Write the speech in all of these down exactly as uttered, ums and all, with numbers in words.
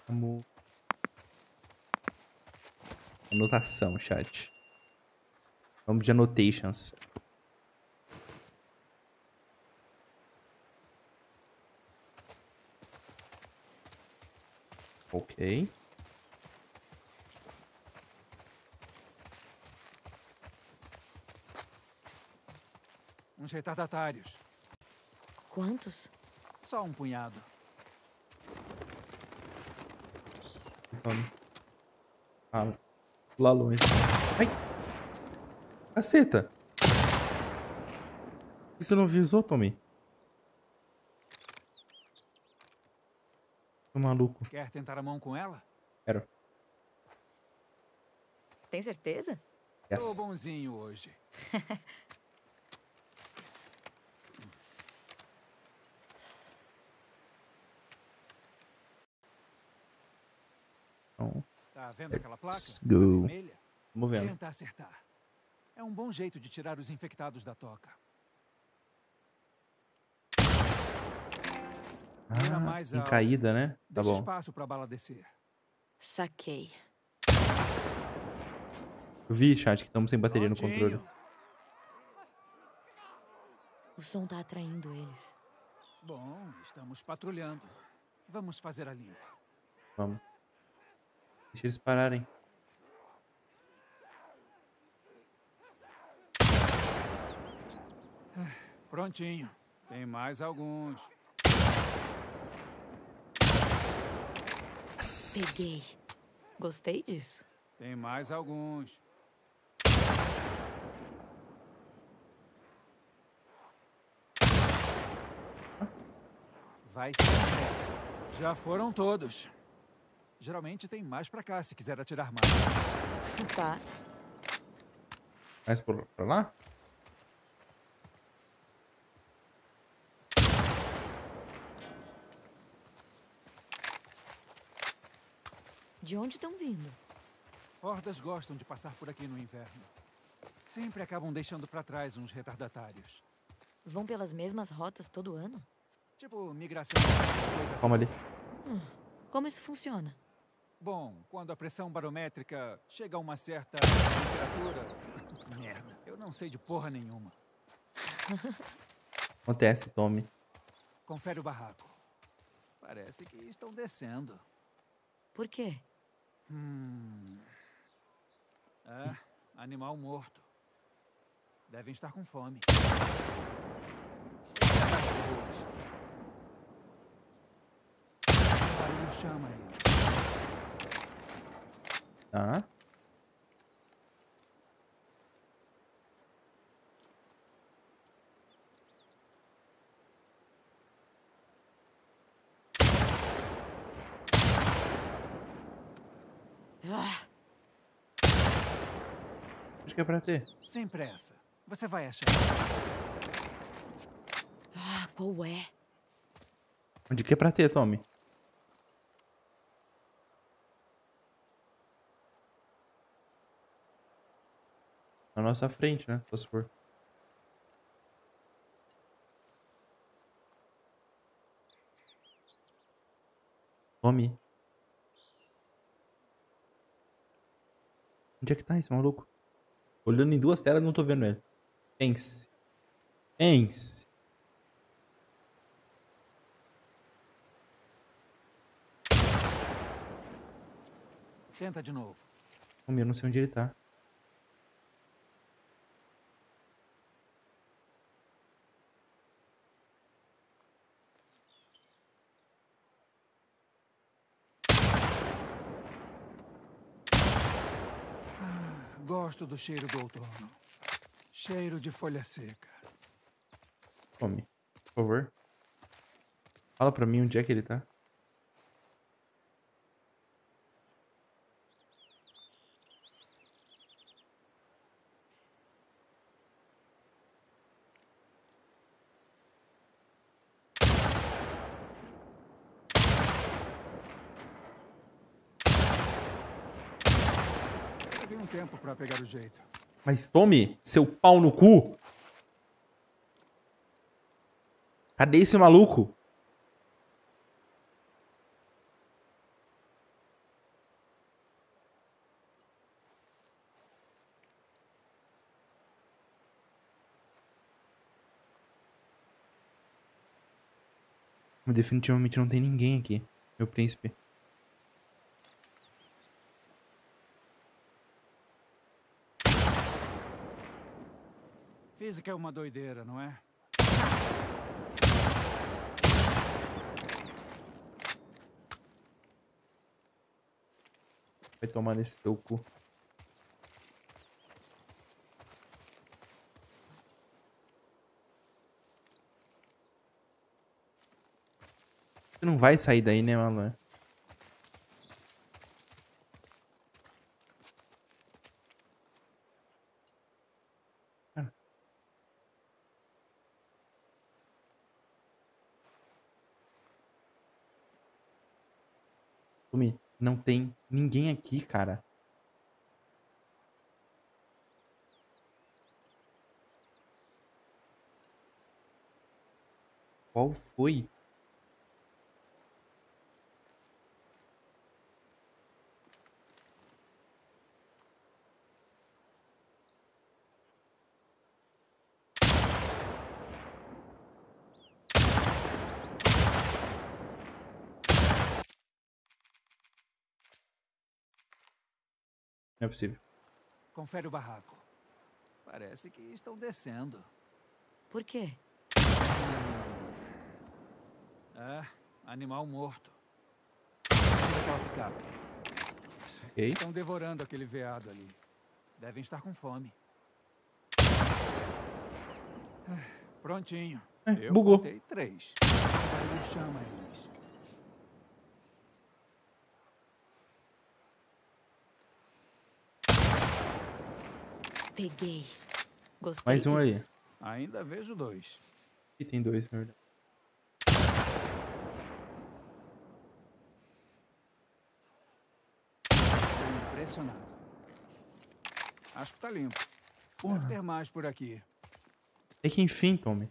Vamos... Anotação, chat. Vamos de annotations. Ok. Uns retardatários. Quantos? Só um punhado. Vamos. Ah, lá longe. Ai! Caceta! Por que você não avisou, Tommy? Tô maluco. Quer tentar a mão com ela? Quero. Tem certeza? Tô Yes. bonzinho hoje. Então, Tá vendo aquela placa? let's A go. vermelha? Vamos vendo. Tenta acertar. É um bom jeito de tirar os infectados da toca. Mira Ah, mais em alto. caída, né? Tá Deixa bom. espaço pra bala descer. Saquei. Eu vi, chat, que estamos sem bateria no controle. Prontinho. O som tá atraindo eles. Bom, estamos patrulhando. Vamos fazer a limpa. Vamos. Deixa eles pararem. Prontinho. Tem mais alguns. Peguei. Gostei disso. Tem mais alguns. Vai ser essa. Já foram todos. Geralmente tem mais pra cá, se quiser atirar mais. Tá. Mais por, pra lá? De onde estão vindo? Hordas gostam de passar por aqui no inverno. Sempre acabam deixando pra trás uns retardatários. Vão pelas mesmas rotas todo ano? Tipo, migração, coisa assim. Calma ali. Hum, como isso funciona? Bom, quando a pressão barométrica chega a uma certa temperatura... Merda, eu não sei de porra nenhuma. Acontece, Tommy. Confere o barraco. Parece que estão descendo. Por quê? Hum... É, animal morto. Devem estar com fome. O barulho chama ele. Tá. Ah, Acho que é pra ter. Sem pressa. Você vai achar. ah, qual é? Onde que é pra ter, Tommy? Na nossa frente, né? Se for. Tommy. Onde é que tá esse maluco? Olhando em duas telas, não tô vendo ele. Pense. Pense. Tenta de novo. Tommy, eu não sei onde ele tá. Gosto do cheiro do outono. Cheiro de folha seca. Tommy, por favor. Fala pra mim onde é que ele tá. Levei um tempo pra pegar o jeito. Mas Tommy, seu pau no cu. Cadê esse maluco? Definitivamente não tem ninguém aqui, meu príncipe. Física é uma doideira, não é? Vai tomar nesse teu cu. Você não vai sair daí, né, Malan? Ah. Tommy, não tem ninguém aqui, cara. Qual foi? Não é possível. Confere o barraco. Parece que estão descendo. Por quê? É, animal morto. Daquela picape. Ok. Estão devorando aquele veado ali. Devem estar com fome. Ah, prontinho. É, Eu bugou. contei três. Agora não chama eles. Peguei. Gostei Mais um disso. aí. Ainda vejo dois. E tem dois, na verdade. Tô impressionado. Acho que tá limpo. Deve Porra. ter mais por aqui. É que enfim, Tommy.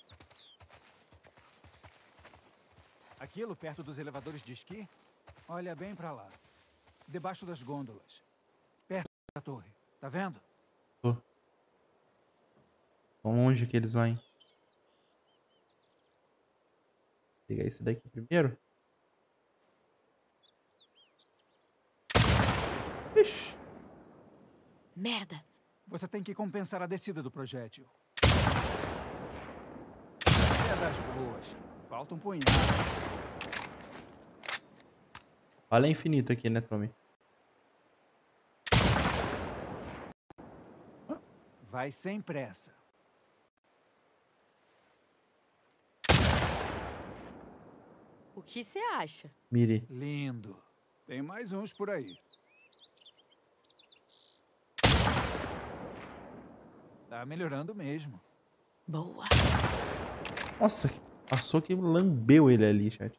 Aquilo perto dos elevadores de esqui? Olha bem pra lá. Debaixo das gôndolas. Perto da torre. Tá vendo? Tô. Tão longe que eles vão. Vou pegar esse daqui primeiro. Ixi. Merda. Você tem que compensar a descida do projétil. É das boas. Falta um punhado. Bala é infinita aqui, né, Tommy? Vai sem pressa. O que você acha? Mire. Lindo. Tem mais uns por aí. Tá melhorando mesmo. Boa. Nossa, passou que lambeu ele ali, chat.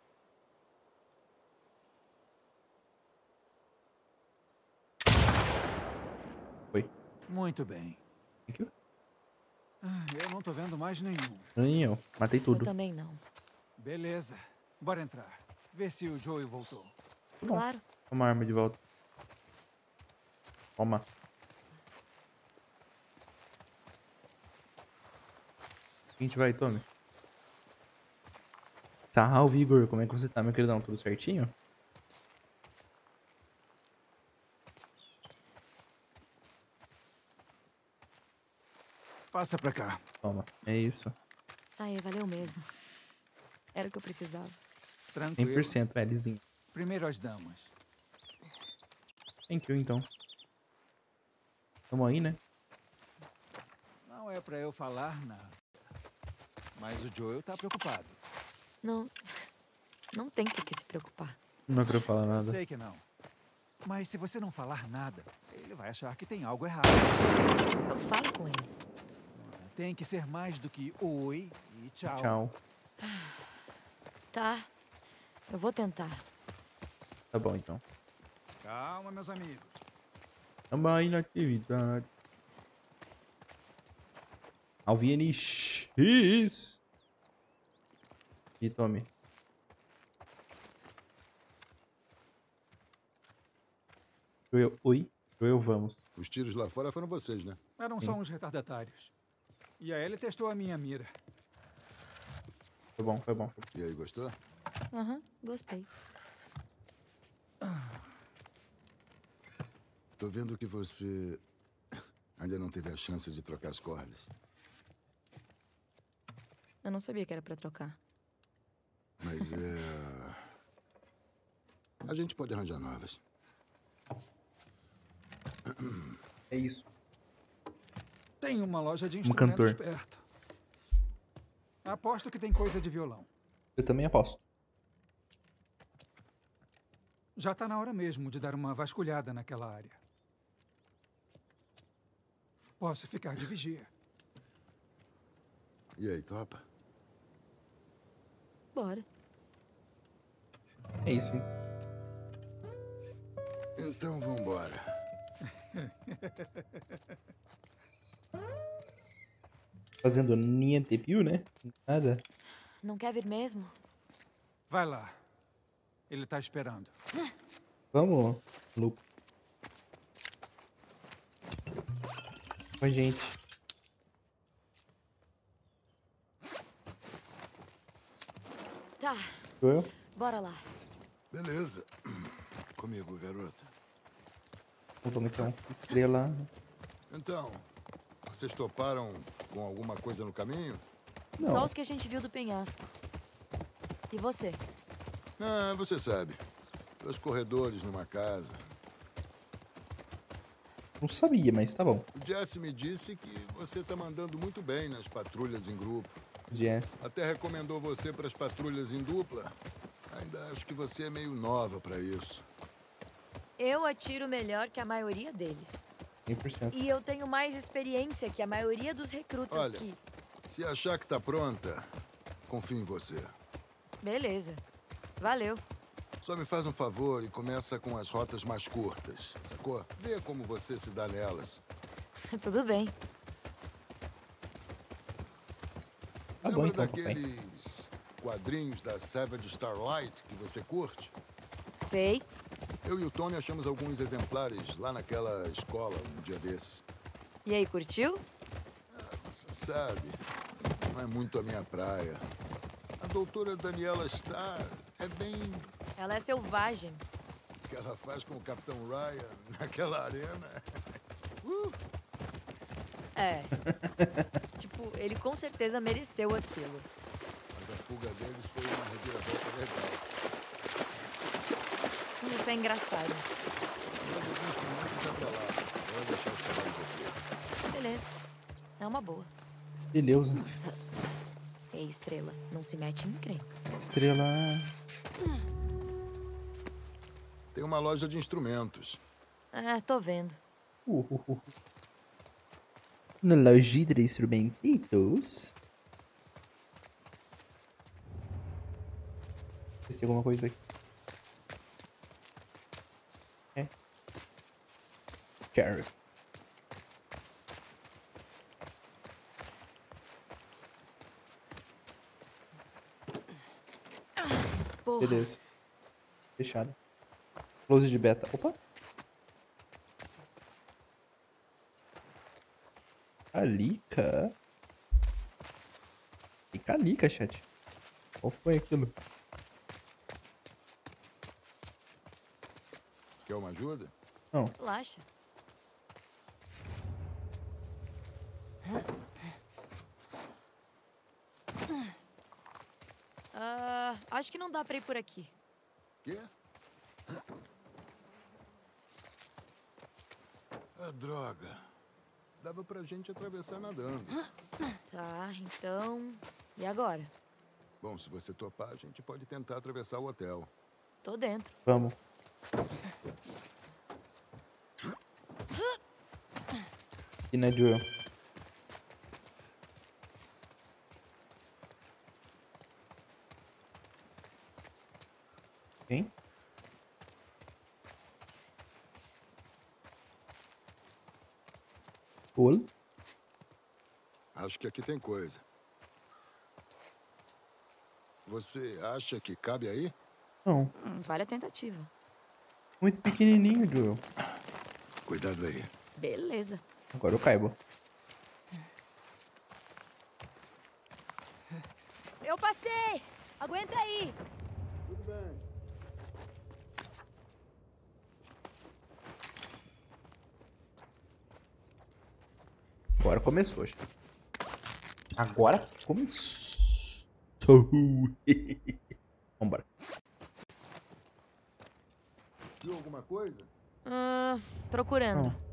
Foi. Muito bem. Thank you. Ah, eu não tô vendo mais nenhum. Nem eu. Matei Eu tudo. também não. Beleza. Bora entrar. Ver se o Joey voltou. Tá bom. Claro. Toma a arma de volta. Toma. A gente vai, Tommy. Salve, Igor. Como é que você tá, meu queridão? Tudo certinho? Passa pra cá. Toma. É isso. Aí, valeu mesmo. Era o que eu precisava. cem Tranquilo. por cento, é, lisinho. Primeiro as damas. Thank you, então. Tamo aí, né? Não é pra eu falar nada. Mas o Joel tá preocupado. Não. Não tem por que se preocupar. Não quero falar nada. Sei que não. Mas se você não falar nada, ele vai achar que tem algo errado. Eu falo com ele. Tem que ser mais do que oi e tchau. Tchau. Tá. Eu vou tentar. Tá bom, então. Calma, meus amigos. Tamo aí na atividade. Alviene X. E tome. Eu, oi? Eu, vamos. Os tiros lá fora foram vocês, né? Eram só uns retardatários. E a Ellie testou a minha mira. Foi bom, foi bom. Foi bom. E aí, gostou? Aham, gostei. Tô vendo que você ainda não teve a chance de trocar as cordas. Eu não sabia que era pra trocar. Mas é... A gente pode arranjar novas. É isso. Tem uma loja de Um instrumentos cantor. perto. Aposto que tem coisa de violão. Eu também aposto. Já tá na hora mesmo de dar uma vasculhada naquela área. Posso ficar de vigia. E aí, topa? Bora. É isso, hein? Então vambora. Fazendo niente più, né? Nada. Não quer vir mesmo? Vai lá. Ele tá esperando. Vamos, Lu. Com a gente. Tá, Eu? bora lá. Beleza. Comigo, garota. Vamos então. Estrela. Então, vocês toparam com alguma coisa no caminho? Não. Só os que a gente viu do penhasco. E você? Ah, você sabe. Os corredores numa casa. Não sabia, mas tá bom. O Jesse me disse que você tá mandando muito bem nas patrulhas em grupo. Jess. Até recomendou você para as patrulhas em dupla. Ainda acho que você é meio nova para isso. Eu atiro melhor que a maioria deles. cem por cento. E eu tenho mais experiência que a maioria dos recrutas Olha. que... Se achar que tá pronta, confio em você. Beleza. Valeu. Só me faz um favor e começa com as rotas mais curtas, sacou? Vê como você se dá nelas. Tudo bem. Tá bom Lembra então, papai. daqueles quadrinhos da Savage Starlight que você curte? Sei. Eu e o Tony achamos alguns exemplares lá naquela escola um dia desses. E aí, curtiu? Você sabe, não é muito a minha praia. A doutora Daniela Starr é bem Ela é selvagem. o que ela faz com o Capitão Ryan naquela arena. Uh! É. Tipo, ele com certeza mereceu aquilo. Mas a fuga deles foi uma reviravolta legal. Isso é engraçado. Mas os instrumentos já pra lá. Vou deixar os cavalos aqui. Beleza. É uma boa. Beleza. Ei, Estrela, não se mete em encrenca. Estrela. Tem uma loja de instrumentos. Ah, tô vendo. Uh, uh, uh. Na loja de instrumentos. Se tem alguma coisa aqui. É. Sheriff. Porra. Beleza. Fechado. Close de beta. Opa. Calica. E calica, chat. Qual foi aquilo? Quer uma ajuda? Não. Relaxa. Ah, acho que não dá pra ir por aqui. Quê? Ah, droga. Dava pra gente atravessar nadando. Tá, então... E agora? Bom, se você topar, a gente pode tentar atravessar o hotel. Tô dentro. Vamos. E né, Joel? Quem? Oi? Acho que aqui tem coisa. Você acha que cabe aí? Não. Hum, vale a tentativa. Muito pequenininho, Joel. Cuidado aí. Beleza. Agora eu caibo. Eu passei! Aguenta aí! Tudo bem. Agora começou, gente. Agora começou. Vambora. Viu alguma coisa? Ah, procurando. Não.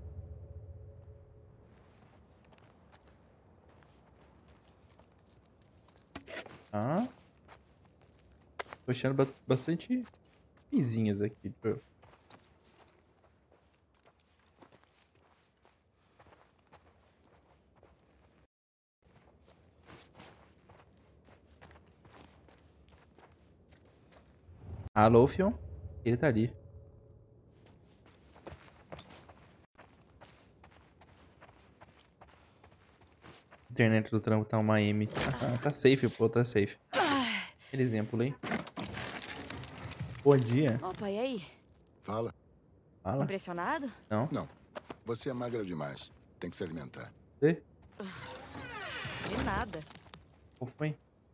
Ah. Tô achando ba- bastante coisinhas aqui. Deixa eu... Alô, Fion? Ele tá ali. Internet do trampo tá uma M. Ah, tá safe, pô, tá safe. Aquele exemplo aí. Bom dia. Opa, e aí? Fala. Fala. Impressionado? Não? Não. Você é magra demais. Tem que se alimentar. E? De nada. Qual foi?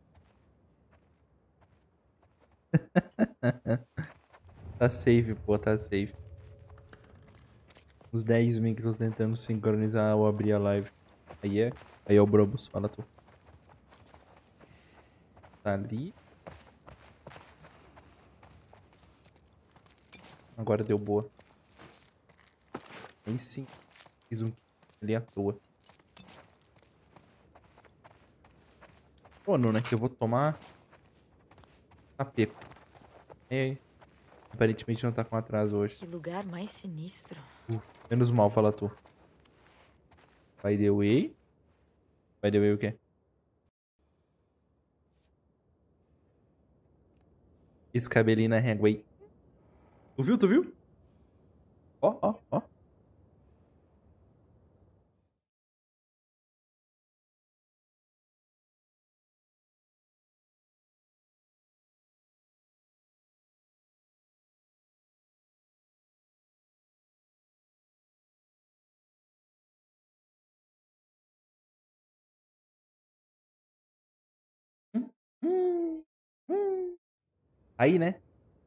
Tá safe, pô, tá safe. Uns dez mil que eu tô tentando sincronizar ou abrir a live. Aí é? Aí é o Brobos, fala tu. Tá ali. Agora deu boa. Aí sim. Fiz um ali à toa. Pô, Nuna, que eu vou tomar... Tapeco. E aparentemente não tá com atraso hoje. Que lugar mais sinistro. Uh, menos mal, fala tu. By the way. By the way o quê? Esse cabelinho na régua aí. Tu viu, tu viu? Ó, ó, ó. Hum, hum, hum. Aí, né?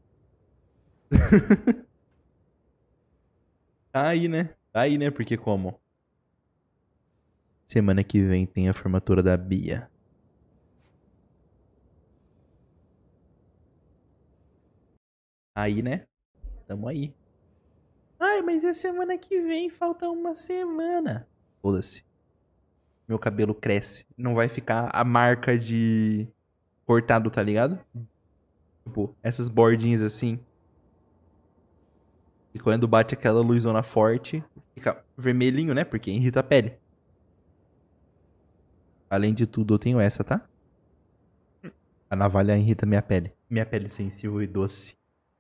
Aí, né? Aí, né? Porque como? Semana que vem tem a formatura da Bia. Aí, né? Tamo aí. Ai, mas é semana que vem, falta uma semana. Foda-se. Meu cabelo cresce. Não vai ficar a marca de cortado, tá ligado? Tipo, essas bordinhas assim. E quando bate aquela luzona forte, fica vermelhinho, né? Porque irrita a pele. Além de tudo, eu tenho essa, tá? A navalha irrita minha pele. Minha pele sensível e doce.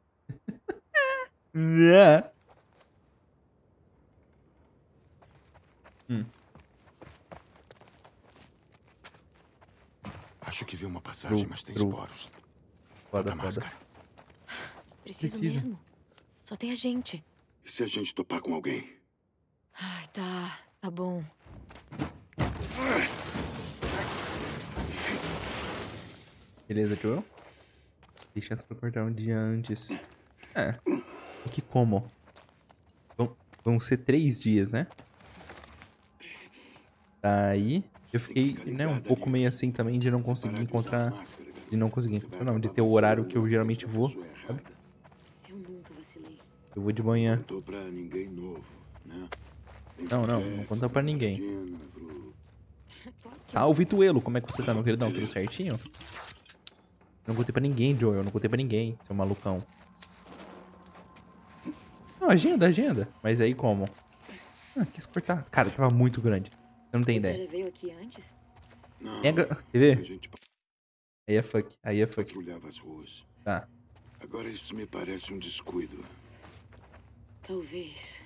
Yeah. Hum, Acho que vi uma passagem, true, mas tem true. esporos. Foda, Bota a foda. máscara. Preciso Precisa. mesmo. Só tem a gente. E se a gente topar com alguém? Ai, tá. Tá bom. Beleza, Joel? Tem chance pra cortar um dia antes. É. E que como? Vão, vão ser três dias, né? Daí, eu fiquei, né, um pouco meio assim também de não conseguir encontrar... De não conseguir. Não, de ter o horário que eu geralmente vou, sabe? Eu nunca vacilei. Eu vou de manhã. Contou pra ninguém novo, né? Não, não, não conta pra ninguém. Pro... Claro que Salve, Tuelo! Como é que você tá, meu queridão? Tudo certinho? Não contei pra ninguém, Joel. Não contei pra ninguém, seu malucão. Não, agenda, agenda. Mas aí como? Ah, quis cortar. Cara, tava muito grande. Você não tem Você ideia. já veio aqui antes? Não, Pega... Quer a ver? gente Aí é fuck. Aí é fuck. patrulhava as ruas. Tá. Agora isso me parece um descuido. Talvez.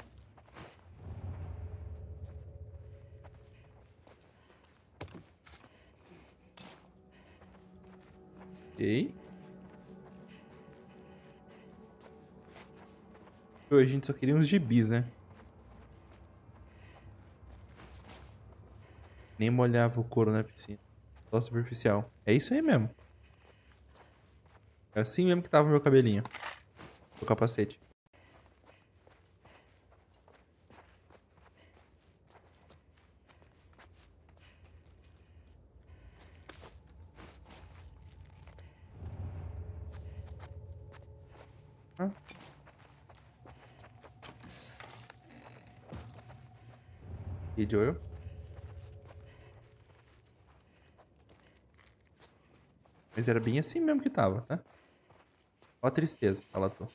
Ok. Pô, a gente só queria uns gibis, né? Nem molhava o couro na piscina. Só superficial. É isso aí mesmo. É assim mesmo que tava o meu cabelinho. O capacete. Ah. E Joel? Mas era bem assim mesmo que tava, tá? Ó a tristeza, fala tu.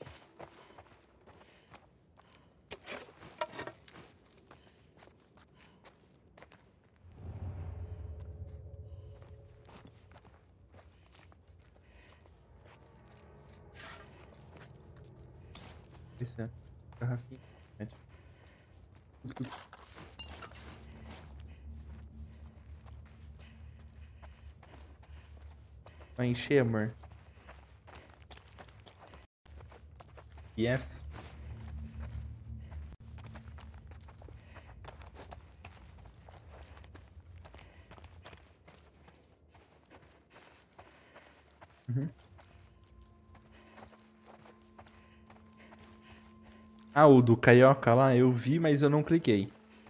Esse é garrafinha. Mete. Vai encher, amor? Yes. Uhum. Ah, o do Carioca lá, eu vi, mas eu não cliquei.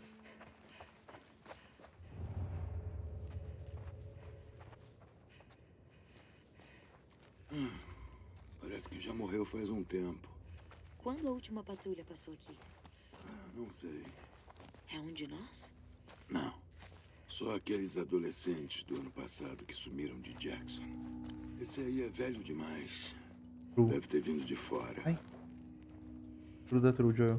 Hum, parece que já morreu faz um tempo. Quando a última patrulha passou aqui? Ah, não sei. É um de nós? Não. Só aqueles adolescentes do ano passado que sumiram de Jackson. Esse aí é velho demais. True. Deve ter vindo de fora. Ai. True da True, Joel.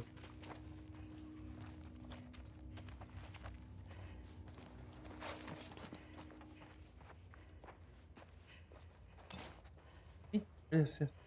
Ih, olha a cesta.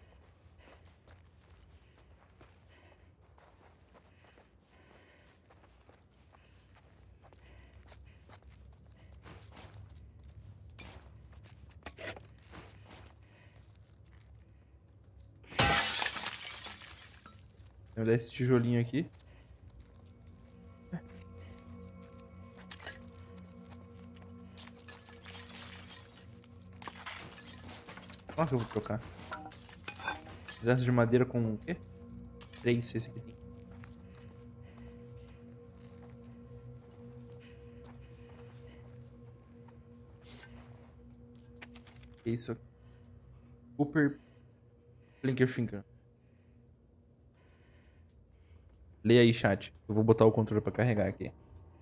Vou dar esse tijolinho aqui. Olha que eu vou trocar. Pedaço de madeira com o quê? Três, esse aqui tem. Que isso aqui? Cooper Blinkerfinger. Leia aí, chat. Eu vou botar o controle pra carregar aqui.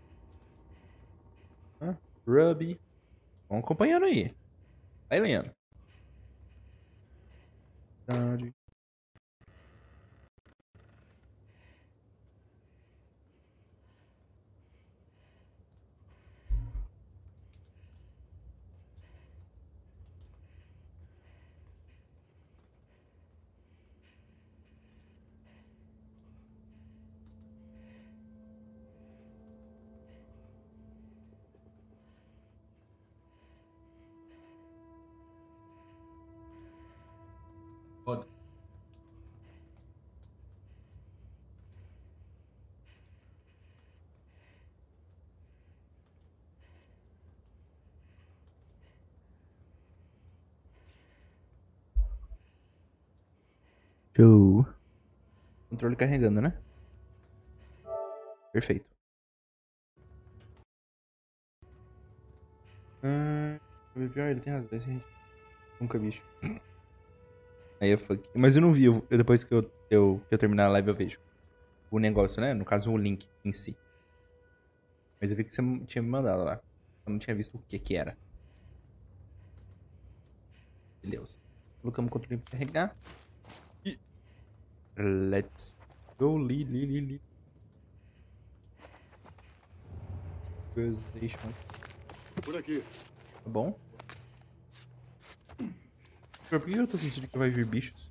Ah, Ruby. Vão acompanhando aí. Vai lendo. Roda. Show. Controle carregando, né? Perfeito. Hum, pior, ele tem razão. Esse gente nunca vi. Aí é fuck. Mas eu não vi. Eu, eu- depois que eu, eu, que eu terminar a live, eu vejo. O negócio, né? No caso, o link em si. Mas eu vi que você tinha me mandado lá. Eu não tinha visto o que que era. Beleza. Colocamos o controle pra carregar. E... Let's go. Li, li, li, li. Position. Por aqui. Tá bom? Por que eu tô sentindo que vai vir bichos?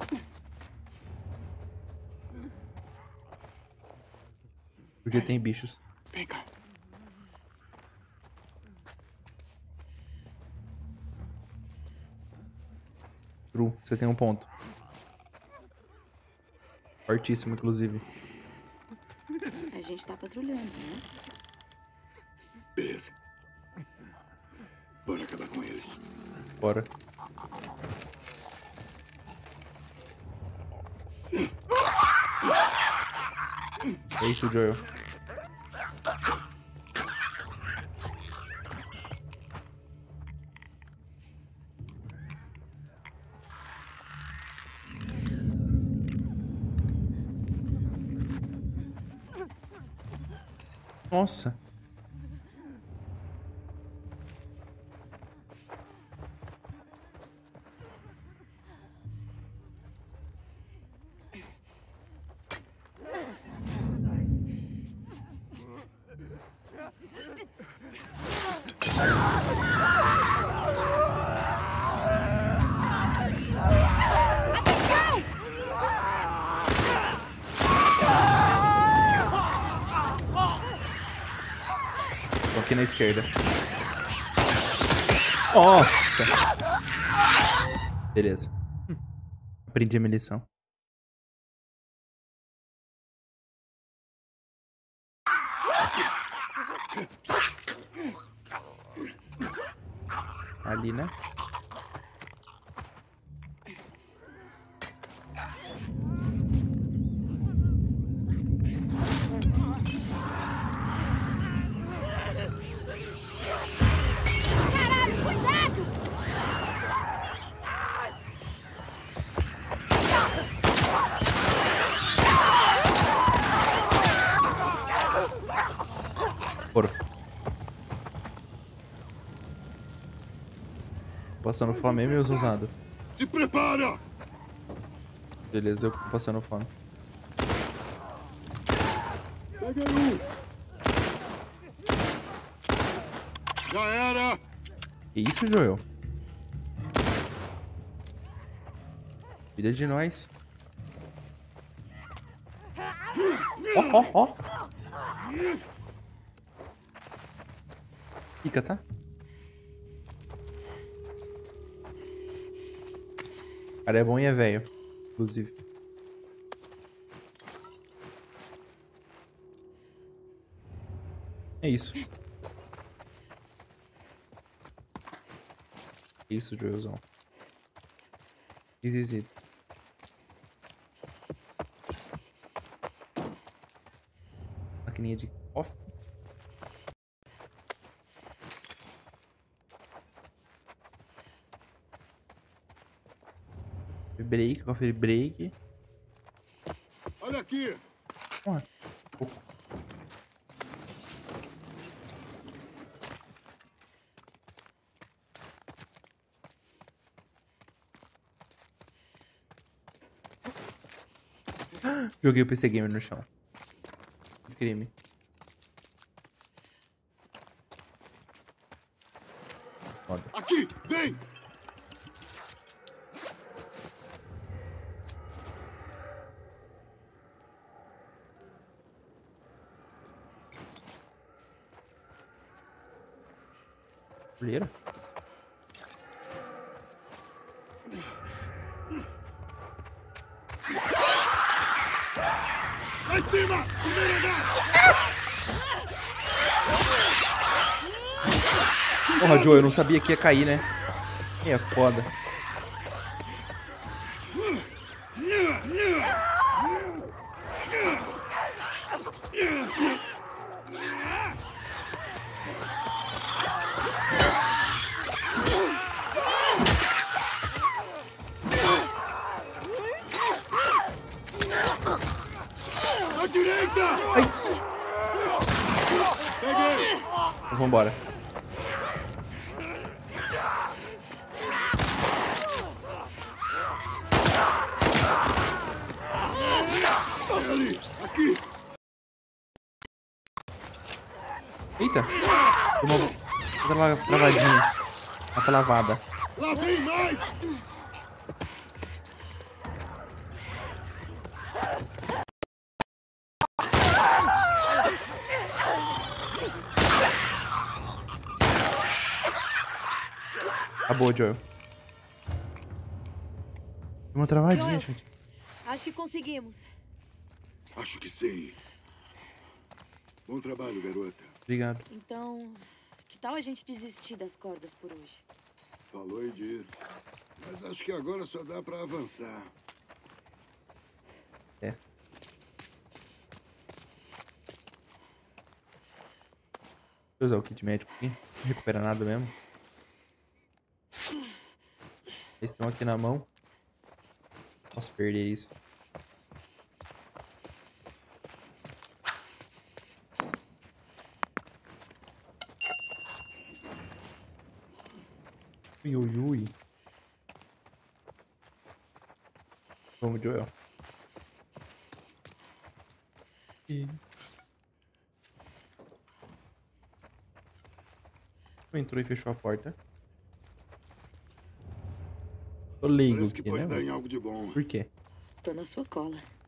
Porque tem bichos. Vem cá. True, você tem um ponto. Fortíssimo, inclusive. A gente tá patrulhando, né? Beleza. Bora acabar com eles. Bora. É isso, Joel. Nossa. Tô aqui na esquerda. Nossa! Beleza. Hum. Aprendi a minha lição. Ali, né? Bora. Passando fome, meus ousados. Se prepara! Beleza, eu tô passando fome. Peguei um! Já era! Que isso, Joel? Cuida de nós. Ó, ó, ó. Fica, tá? O cara é bom e é velho, inclusive. É isso. É isso, Joelzão. Esquisito. Maquininha de coffee. Break, coffee break. Olha aqui! Ué. Joguei o P C Gamer no chão. Crime. Foda. Aqui! Vem! Colheira? Lá em cima! Primeiro andar! Porra, Joe, eu não sabia que ia cair, né? É foda. À direita! Ai. Peguei! Então, vambora. Ali! Aqui! Eita! Deu uma outra travadinha. Uma lavada. Lá vem mais! Acabou, Joel. Deu uma travadinha, Joel. gente. Acho que conseguimos. Acho que sim. Bom trabalho, garota. Obrigado. Então, que tal a gente desistir das cordas por hoje? Falou e disse. Mas acho que agora só dá pra avançar. É. Vou usar o kit médico aqui. Não recupera nada mesmo. Eles tem um aqui na mão. Posso perder isso. Ui, ui, ui. Vamos, Joel. E... entrou e fechou a porta. Tô leigo Parece que aqui, pode né? dar em algo de bom. Por quê? Tô na sua cola.